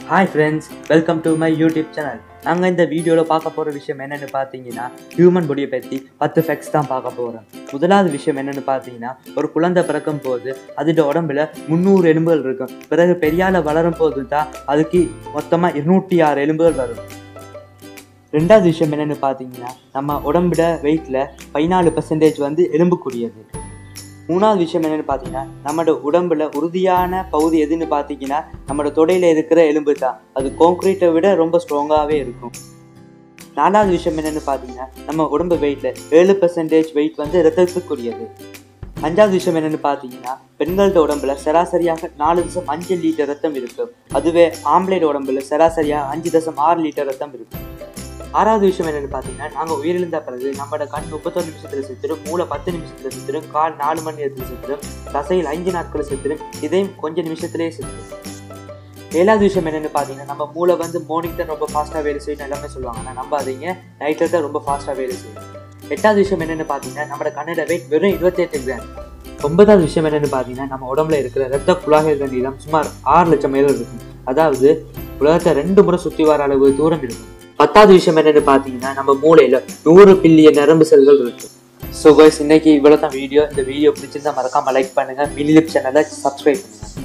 Hi friends, welcome to my YouTube channel. நாங்கள் இந்த வீடியோவில் பார்க்க போகிற விஷயம் என்னென்னு பார்த்தீங்கன்னா ஹியூமன் பாடியை பற்றி 10 ஃபேக்ட்ஸ் தான் பார்க்க போகிறோம். முதலாவது விஷயம் என்னென்னு பார்த்தீங்கன்னா ஒரு குழந்தை பிறக்கும் போது அதோட உடம்புல 300 எலும்புகள் இருக்கும். பிறகு பெரியால வளரும் போது தான் அதுக்கு மொத்தமாக 206 எலும்புகள் வரும். ரெண்டாவது விஷயம் என்னென்னு பார்த்தீங்கன்னா நம்ம உடம்புல வெயிட்டில் 14% எலும்புக்குரியது. மூணாவது விஷயம் என்னென்னு பார்த்தீங்கன்னா நம்மளோட உடம்புல உறுதியான பகுதி எதுன்னு பார்த்தீங்கன்னா நம்மளோட தொடையில் இருக்கிற எலும்பு தான். அது கான்கிரீட்டை விட ரொம்ப ஸ்ட்ராங்காகவே இருக்கும். நாலாவது விஷயம் என்னென்னு பார்த்தீங்கன்னா நம்ம உடம்பு வெயிட்டில் 7% வெயிட் இரத்தத்துக்குரியது. அஞ்சாவது விஷயம் என்னென்னு பார்த்தீங்கன்னா பெண்களோட உடம்புல சராசரியாக 4.5 லிட்டர் ரத்தம் இருக்கும். அதுவே ஆம்பளையோட உடம்புல சராசரியாக 5.6 லிட்டர் ரத்தம் இருக்கும். ஆறாவது விஷயம் என்னென்னு பார்த்தீங்கன்னா நாங்கள் உயிரிழந்த பிறகு நம்மளோட கண் 31 நிமிஷத்தில் செத்துரும், மூளை 10 நிமிஷத்தில் செத்துரும், கால் 4 மணி நேரத்தில் செத்துரும், தசையில் 5 நாட்கள் செத்துரும், இதையும் கொஞ்சம் நிமிஷத்துலேயே செத்துரும். ஏழாவது விஷயம் என்னென்னு பார்த்தீங்கன்னா நம்ம மூளை மார்னிங் தான் ரொம்ப ஃபாஸ்ட்டாக வேலை செய்யணும் எல்லாமே சொல்லுவாங்க. ஆனால் நம்பாதீங்க, நைட்டில் தான் ரொம்ப ஃபாஸ்ட்டாக வேலை செய்யணும். எட்டாவது விஷயம் என்னென்னு பார்த்தீங்கன்னா நம்மளோட கண்ணோட வெயிட் வெறும் 28 கிராம். ஒன்பதாவது விஷயம் என்னென்னு பார்த்தீங்கன்னா நம்ம உடம்புல இருக்கிற ரத்த குழாய்கள் நீளம் சுமார் 6 லட்சம் மைல் இருக்கும். அதாவது உலகத்தை 2 முறை சுற்றி வர அளவு தூரம் இருக்கும். 10வது விஷயம் என்னென்னு பார்த்தீங்கன்னா நம்ம மூளையில் 100 பில்லியன் நரம்பு செல்கள் இருக்கு. ஸோ கைஸ், இன்னைக்கு இவ்வளோ தான் வீடியோ. இந்த வீடியோ பிடிச்சிருந்தா மறக்காம லைக் பண்ணுங்க, மினிலிப் சேனலை சப்ஸ்கிரைப் பண்ணுங்க.